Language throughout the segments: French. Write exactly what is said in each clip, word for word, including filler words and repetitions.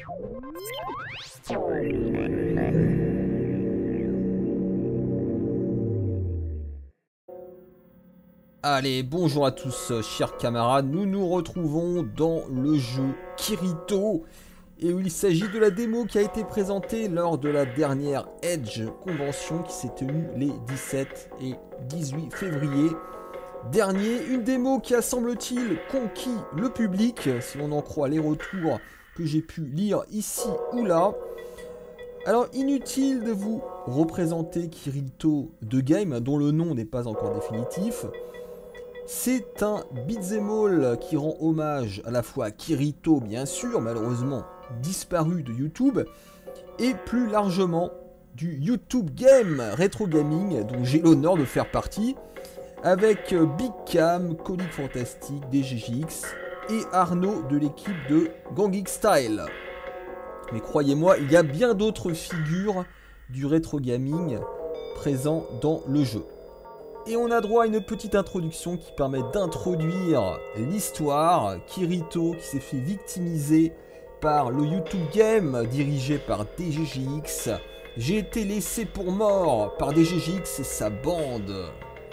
Allez, bonjour à tous, chers camarades, nous nous retrouvons dans le jeu Kirito, et où il s'agit de la démo qui a été présentée lors de la dernière Edge Convention qui s'est tenue les dix-sept et dix-huit février dernier. Une démo qui a, semble-t-il, conquis le public, si l'on en croit les retours que j'ai pu lire ici ou là. Alors, inutile de vous représenter Kirito The Game, dont le nom n'est pas encore définitif. C'est un beat'em all qui rend hommage à la fois à Kirito, bien sûr, malheureusement disparu de YouTube, et plus largement du YouTube Game Retro Gaming, dont j'ai l'honneur de faire partie, avec Big Cam, Colic Fantastique, D G J X et Arnaud de l'équipe de Gang Geek Style. Mais croyez-moi, il y a bien d'autres figures du rétro gaming présents dans le jeu. Et on a droit à une petite introduction qui permet d'introduire l'histoire. Kirito qui s'est fait victimiser par le YouTube Game dirigé par D G J X. J'ai été laissé pour mort par D G J X et sa bande.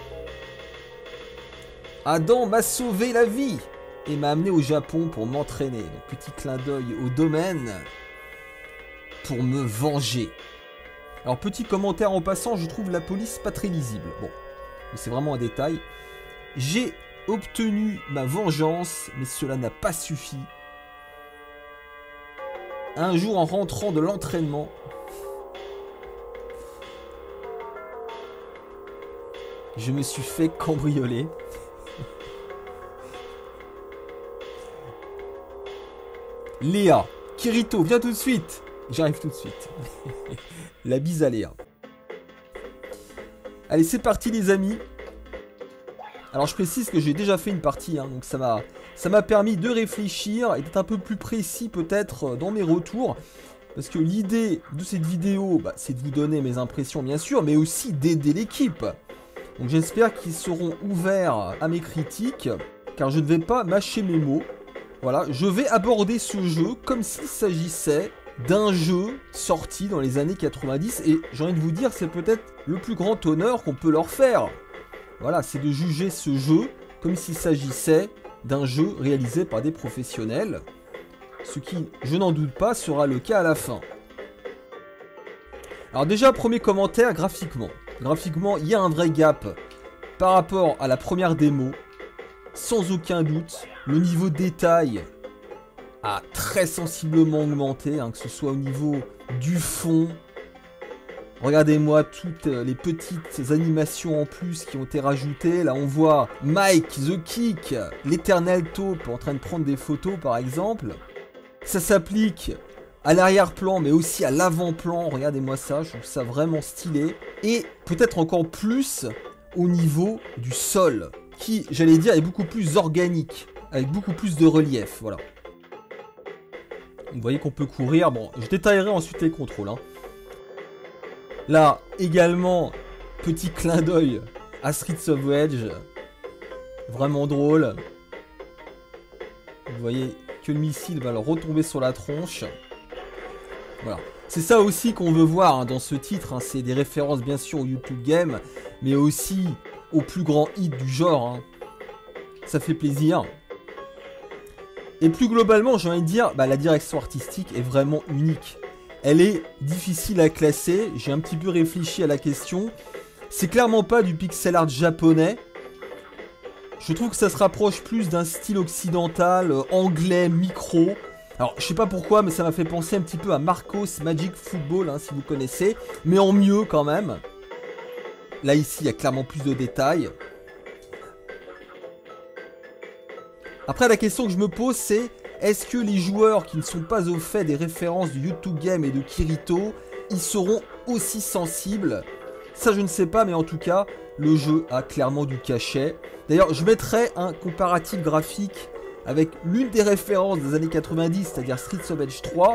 Adam m'a sauvé la vie et m'a amené au Japon pour m'entraîner. Donc petit clin d'œil au domaine pour me venger. Alors petit commentaire en passant, je trouve la police pas très lisible. Bon, mais c'est vraiment un détail. J'ai obtenu ma vengeance, mais cela n'a pas suffi. Un jour, en rentrant de l'entraînement, je me suis fait cambrioler. Léa, Kirito, viens tout de suite. J'arrive tout de suite. La bise à Léa. Allez, c'est parti les amis. Alors je précise que j'ai déjà fait une partie, hein, donc ça m'a ça m'a permis de réfléchir et d'être un peu plus précis peut-être dans mes retours. Parce que l'idée de cette vidéo, bah, c'est de vous donner mes impressions bien sûr, mais aussi d'aider l'équipe. Donc j'espère qu'ils seront ouverts à mes critiques, car je ne vais pas mâcher mes mots. Voilà, je vais aborder ce jeu comme s'il s'agissait d'un jeu sorti dans les années quatre-vingt-dix, et j'ai envie de vous dire, c'est peut-être le plus grand honneur qu'on peut leur faire. Voilà, c'est de juger ce jeu comme s'il s'agissait d'un jeu réalisé par des professionnels, ce qui, je n'en doute pas, sera le cas à la fin. Alors déjà, premier commentaire, graphiquement. Graphiquement, il y a un vrai gap par rapport à la première démo, sans aucun doute. Le niveau de détail a très sensiblement augmenté, hein, que ce soit au niveau du fond. Regardez-moi toutes les petites animations en plus qui ont été rajoutées. Là, on voit Mike, The Kick, l'éternel taupe en train de prendre des photos, par exemple. Ça s'applique à l'arrière-plan, mais aussi à l'avant-plan. Regardez-moi ça, je trouve ça vraiment stylé. Et peut-être encore plus au niveau du sol, qui, j'allais dire, est beaucoup plus organique, avec beaucoup plus de relief, voilà. Vous voyez qu'on peut courir. Bon, je détaillerai ensuite les contrôles, hein. Là, également, petit clin d'œil à Streets of Rage. Vraiment drôle. Vous voyez que le missile va leur retomber sur la tronche. Voilà. C'est ça aussi qu'on veut voir, hein, dans ce titre. Hein. C'est des références, bien sûr, au YouTube Game, mais aussi au plus grand hit du genre. Hein. Ça fait plaisir. Et plus globalement, j'ai envie de dire, bah, la direction artistique est vraiment unique. Elle est difficile à classer, j'ai un petit peu réfléchi à la question. C'est clairement pas du pixel art japonais. Je trouve que ça se rapproche plus d'un style occidental, euh, anglais, micro. Alors, je sais pas pourquoi, mais ça m'a fait penser un petit peu à Marcos Magic Football, hein, si vous connaissez. Mais en mieux quand même. Là, ici, il y a clairement plus de détails. Après, la question que je me pose, c'est... est-ce que les joueurs qui ne sont pas au fait des références du YouTube Game et de Kirito, ils seront aussi sensibles? Ça, je ne sais pas, mais en tout cas, le jeu a clairement du cachet. D'ailleurs, je mettrai un comparatif graphique avec l'une des références des années quatre-vingt-dix, c'est-à-dire Streets of Rage trois.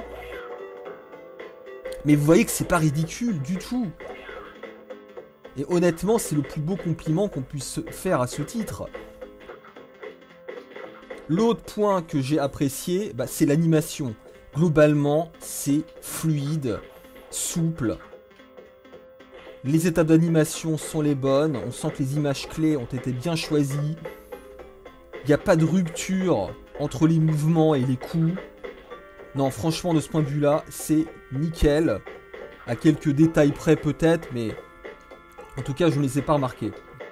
Mais vous voyez que c'est pas ridicule du tout. Et honnêtement, c'est le plus beau compliment qu'on puisse faire à ce titre. L'autre point que j'ai apprécié, bah, c'est l'animation. globalement, c'est fluide, souple. Les étapes d'animation sont les bonnes. On sent que les images clés ont été bien choisies. Il n'y a pas de rupture entre les mouvements et les coups. Non, franchement, de ce point de vue-là, c'est nickel. À quelques détails près peut-être, mais en tout cas, je ne les ai pas remarqués.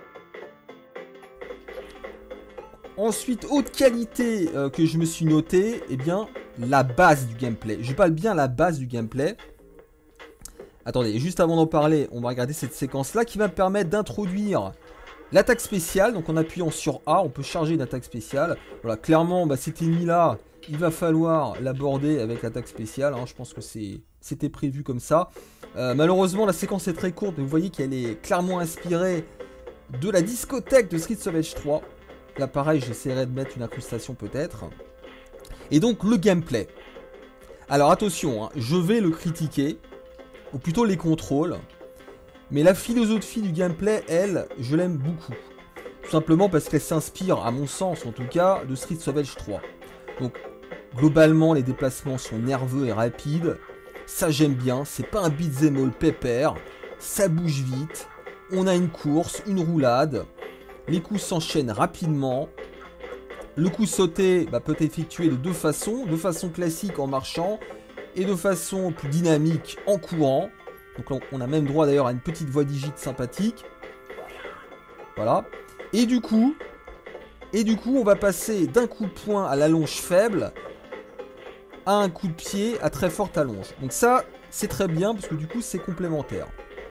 Ensuite, haute qualité euh, que je me suis noté, eh bien, la base du gameplay. Je parle bien la base du gameplay. Attendez, juste avant d'en parler, on va regarder cette séquence-là qui va me permettre d'introduire l'attaque spéciale. Donc en appuyant sur A, on peut charger une attaque spéciale. Voilà, clairement, bah, cet ennemi-là, il va falloir l'aborder avec l'attaque spéciale. Hein. Je pense que c'était prévu comme ça. Euh, malheureusement, la séquence est très courte, mais vous voyez qu'elle est clairement inspirée de la discothèque de Street Savage trois. Là, pareil, j'essaierai de mettre une incrustation peut-être. Et donc, le gameplay. Alors, attention, hein, je vais le critiquer, ou plutôt les contrôles. Mais la philosophie du gameplay, elle, je l'aime beaucoup. Tout simplement parce qu'elle s'inspire, à mon sens en tout cas, de Street Savage trois. Donc, globalement, les déplacements sont nerveux et rapides. Ça, j'aime bien. C'est pas un beat'em all pépère. Ça bouge vite. On a une course, une roulade. Les coups s'enchaînent rapidement. Le coup sauté bah, peut être effectué de deux façons. De façon classique en marchant et de façon plus dynamique en courant. Donc là, on a même droit d'ailleurs à une petite voix digite sympathique. Voilà. Et du coup, et du coup, on va passer d'un coup de poing à l'allonge faible à un coup de pied à très forte allonge. Donc ça, c'est très bien parce que du coup, c'est complémentaire.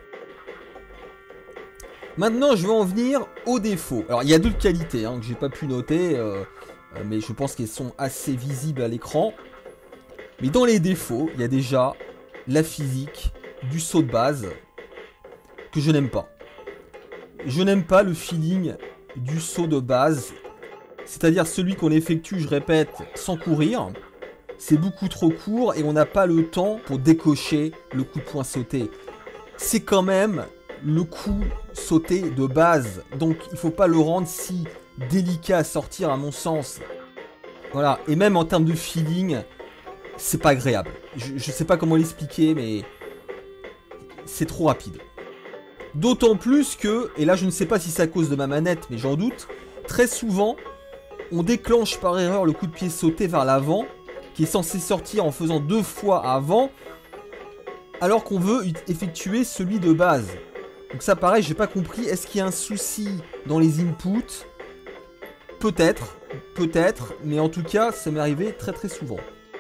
Maintenant, je vais en venir aux défauts. Alors, il y a deux qualités hein, que j'ai pas pu noter, euh, euh, mais je pense qu'elles sont assez visibles à l'écran. Mais dans les défauts, il y a déjà la physique du saut de base que je n'aime pas. Je n'aime pas le feeling du saut de base, c'est-à-dire celui qu'on effectue, je répète, sans courir. C'est beaucoup trop court et on n'a pas le temps pour décocher le coup de poing sauté. C'est quand même le coup sauté de base, donc il faut pas le rendre si délicat à sortir à mon sens. Voilà, et même en termes de feeling, c'est pas agréable. Je, je sais pas comment l'expliquer, mais c'est trop rapide. D'autant plus que, et là je ne sais pas si c'est à cause de ma manette, mais j'en doute, très souvent, on déclenche par erreur le coup de pied sauté vers l'avant, qui est censé sortir en faisant deux fois avant, alors qu'on veut effectuer celui de base. Donc ça pareil, j'ai pas compris, est-ce qu'il y a un souci dans les inputs? Peut-être, peut-être, mais en tout cas, ça m'est arrivé très très souvent.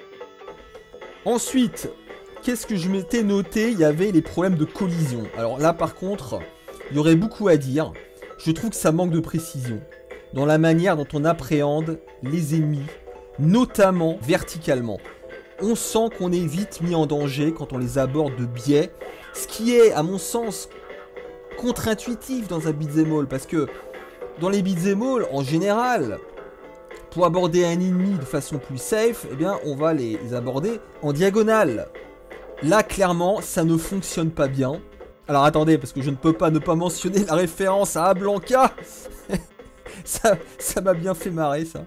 Ensuite, qu'est-ce que je m'étais noté? Il y avait les problèmes de collision. Alors là par contre, il y aurait beaucoup à dire. Je trouve que ça manque de précision dans la manière dont on appréhende les ennemis, notamment verticalement. On sent qu'on est vite mis en danger quand on les aborde de biais, ce qui est, à mon sens, contre-intuitif dans un beat'em all, parce que dans les beat'em all, en général, pour aborder un ennemi de façon plus safe, eh bien, on va les aborder en diagonale. Là, clairement, ça ne fonctionne pas bien. Alors attendez, parce que je ne peux pas ne pas mentionner la référence à Ablanca. Ça, ça m'a bien fait marrer, ça.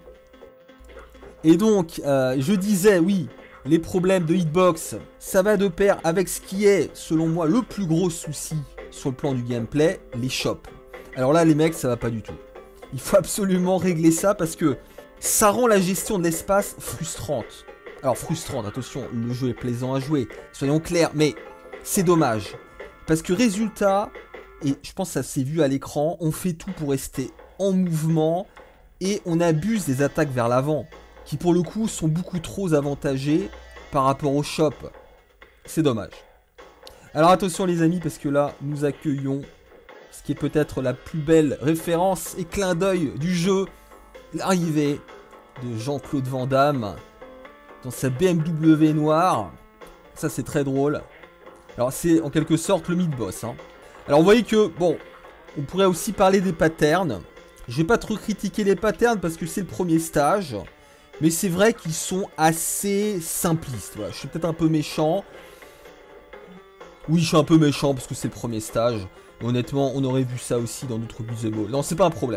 Et donc, euh, je disais, oui, les problèmes de hitbox, ça va de pair avec ce qui est, selon moi, le plus gros souci sur le plan du gameplay, les shops. Alors là, les mecs, ça va pas du tout. Il faut absolument régler ça parce que ça rend la gestion de l'espace frustrante. Alors, frustrante, attention, le jeu est plaisant à jouer, soyons clairs, mais c'est dommage. Parce que résultat, et je pense que ça s'est vu à l'écran, on fait tout pour rester en mouvement et on abuse des attaques vers l'avant, qui pour le coup sont beaucoup trop avantagées par rapport au shop. C'est dommage. Alors attention les amis, parce que là, nous accueillons ce qui est peut-être la plus belle référence et clin d'œil du jeu, l'arrivée de Jean-Claude Van Damme dans sa B M W noire. Ça c'est très drôle. Alors c'est en quelque sorte le mid-boss. Hein. Alors vous voyez que, bon, on pourrait aussi parler des patterns. Je vais pas trop critiquer les patterns parce que c'est le premier stage. Mais c'est vrai qu'ils sont assez simplistes. Voilà, je suis peut-être un peu méchant. Oui, je suis un peu méchant parce que c'est le premier stage. Et honnêtement, on aurait vu ça aussi dans d'autres beat'em all. Non, c'est pas un problème.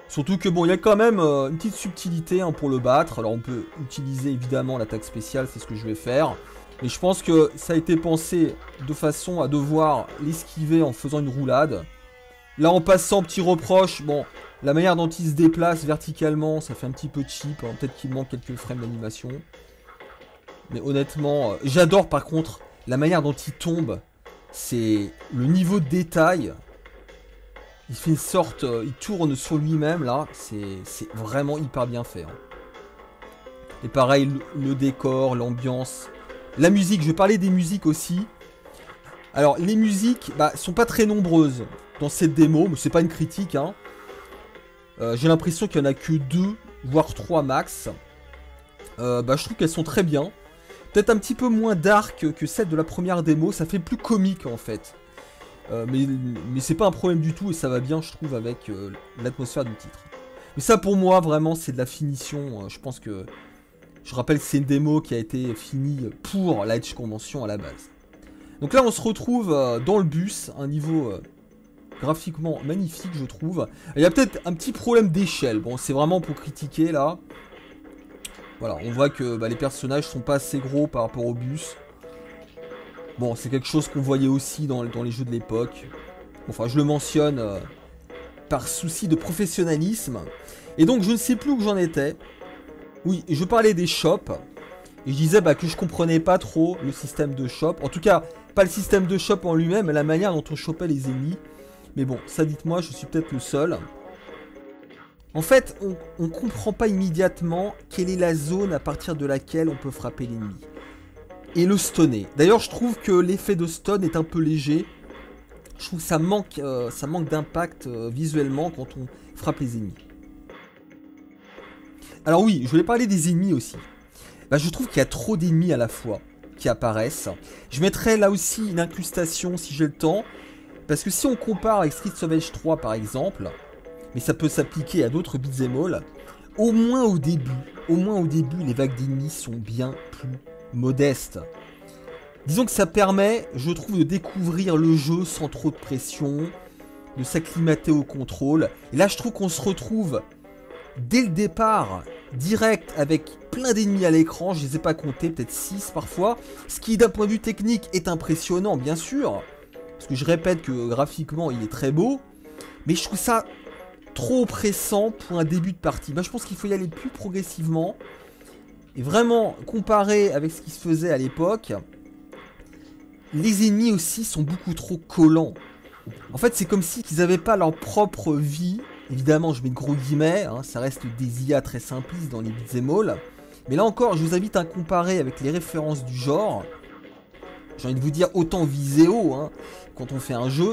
Surtout que bon, il y a quand même euh, une petite subtilité hein, pour le battre. Alors on peut utiliser évidemment l'attaque spéciale, c'est ce que je vais faire. Mais je pense que ça a été pensé de façon à devoir l'esquiver en faisant une roulade. Là en passant, petit reproche, bon, la manière dont il se déplace verticalement, ça fait un petit peu cheap. Hein. Peut-être qu'il manque quelques frames d'animation. Mais honnêtement, euh, j'adore par contre la manière dont il tombe. C'est le niveau de détail. Il fait une sorte, euh, il tourne sur lui-même là. C'est vraiment hyper bien fait. Hein. Et pareil, le, le décor, l'ambiance, la musique. Je vais parler des musiques aussi. Alors les musiques, bah, sont pas très nombreuses dans cette démo, mais c'est pas une critique. Hein. Euh, J'ai l'impression qu'il y en a que deux, voire trois max. Euh, bah, je trouve qu'elles sont très bien. Peut-être un petit peu moins dark que celle de la première démo, ça fait plus comique en fait. Euh, mais mais c'est pas un problème du tout et ça va bien je trouve avec euh, l'atmosphère du titre. Mais ça pour moi vraiment c'est de la finition, euh, je pense que... Je rappelle que c'est une démo qui a été finie pour la Edge Convention à la base. Donc là on se retrouve euh, dans le bus, un niveau euh, graphiquement magnifique je trouve. Il y a peut-être un petit problème d'échelle, bon c'est vraiment pour critiquer là. Voilà, on voit que bah, les personnages sont pas assez gros par rapport au bus. Bon, c'est quelque chose qu'on voyait aussi dans, dans les jeux de l'époque. Enfin, je le mentionne euh, par souci de professionnalisme. Et donc, je ne sais plus où j'en étais. Oui, je parlais des shops. Et je disais bah, que je comprenais pas trop le système de shop. En tout cas, pas le système de shop en lui-même, mais la manière dont on chopait les ennemis. Mais bon, ça dites-moi, je suis peut-être le seul. En fait, on ne comprend pas immédiatement quelle est la zone à partir de laquelle on peut frapper l'ennemi. Et le stunner. D'ailleurs, je trouve que l'effet de stun est un peu léger. Je trouve que ça manque, euh, ça manque d'impact euh, visuellement quand on frappe les ennemis. Alors oui, je voulais parler des ennemis aussi. Bah, je trouve qu'il y a trop d'ennemis à la fois qui apparaissent. Je mettrai là aussi une incrustation si j'ai le temps. Parce que si on compare avec Streets of Rage trois par exemple... Mais ça peut s'appliquer à d'autres beat'em all. Au moins au début, au moins au début, les vagues d'ennemis sont bien plus modestes. Disons que ça permet, je trouve, de découvrir le jeu sans trop de pression, de s'acclimater au contrôle. Et là, je trouve qu'on se retrouve dès le départ, direct, avec plein d'ennemis à l'écran. Je ne les ai pas comptés, peut-être six parfois. Ce qui, d'un point de vue technique, est impressionnant, bien sûr. Parce que je répète que graphiquement, il est très beau. Mais je trouve ça... trop pressant pour un début de partie. Bah, je pense qu'il faut y aller plus progressivement. Et vraiment, comparé avec ce qui se faisait à l'époque, les ennemis aussi sont beaucoup trop collants. En fait, c'est comme si ils n'avaient pas leur propre vie. Évidemment, je mets de gros guillemets, hein, ça reste des I A très simplistes dans les beat'em all. Mais là encore, je vous invite à comparer avec les références du genre. J'ai envie de vous dire, autant viséo, hein, quand on fait un jeu.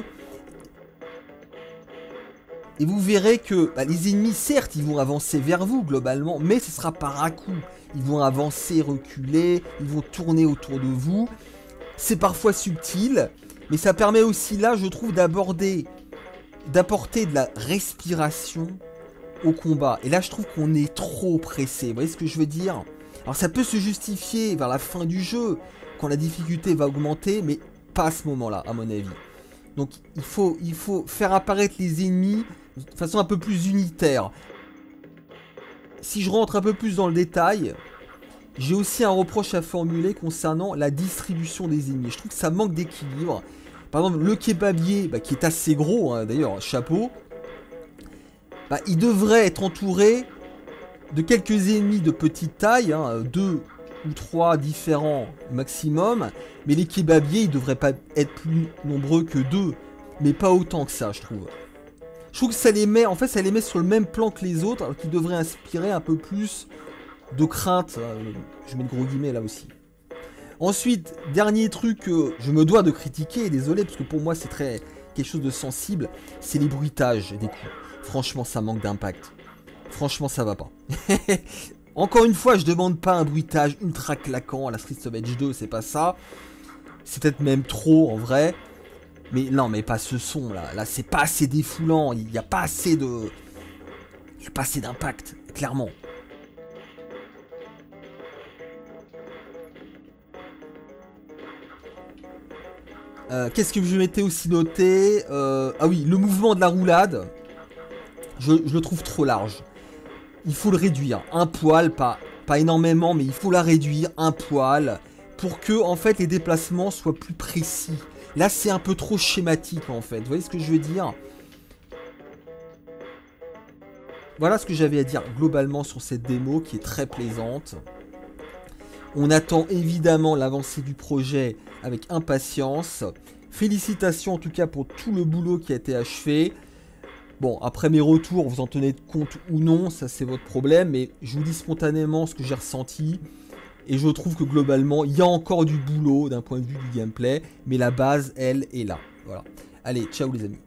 Et vous verrez que bah, les ennemis, certes, ils vont avancer vers vous globalement, mais ce sera par à-coups. Ils vont avancer, reculer, ils vont tourner autour de vous. C'est parfois subtil, mais ça permet aussi là, je trouve, d'aborder, d'apporter de la respiration au combat. Et là, je trouve qu'on est trop pressé. Vous voyez ce que je veux dire? Alors ça peut se justifier vers la fin du jeu, quand la difficulté va augmenter, mais pas à ce moment-là, à mon avis. Donc il faut, il faut faire apparaître les ennemis de façon un peu plus unitaire. Si je rentre un peu plus dans le détail, j'ai aussi un reproche à formuler concernant la distribution des ennemis. Je trouve que ça manque d'équilibre. Par exemple, le kebabier, bah, qui est assez gros, hein, d'ailleurs, chapeau, bah, il devrait être entouré de quelques ennemis de petite taille, hein, deux ou trois différents maximum, mais les kebabiers, ils devraient pas être plus nombreux que deux, mais pas autant que ça, je trouve. Je trouve que ça les met, en fait, ça les met sur le même plan que les autres, alors qu'ils devraient inspirer un peu plus de crainte. Je mets de gros guillemets là aussi. Ensuite, dernier truc que je me dois de critiquer, désolé, parce que pour moi c'est très quelque chose de sensible, c'est les bruitages des coups. Franchement, ça manque d'impact. Franchement, ça va pas. Encore une fois, je demande pas un bruitage ultra claquant à la Streets of Rage deux, c'est pas ça. C'est peut-être même trop en vrai. Mais non, mais pas ce son là. Là, c'est pas assez défoulant. Il n'y a pas assez de... Il n'y a pas assez d'impact, clairement. Euh, Qu'est-ce que je m'étais aussi noté euh, Ah oui, le mouvement de la roulade. je, je le trouve trop large. Il faut le réduire, un poil, pas, pas énormément, mais il faut la réduire, un poil, pour que en fait les déplacements soient plus précis. Là c'est un peu trop schématique en fait, vous voyez ce que je veux dire? Voilà ce que j'avais à dire globalement sur cette démo qui est très plaisante. On attend évidemment l'avancée du projet avec impatience. Félicitations en tout cas pour tout le boulot qui a été achevé. Bon, après mes retours, vous en tenez compte ou non, ça c'est votre problème, mais je vous dis spontanément ce que j'ai ressenti. Et je trouve que globalement, il y a encore du boulot d'un point de vue du gameplay, mais la base, elle, est là. Voilà. Allez, ciao les amis.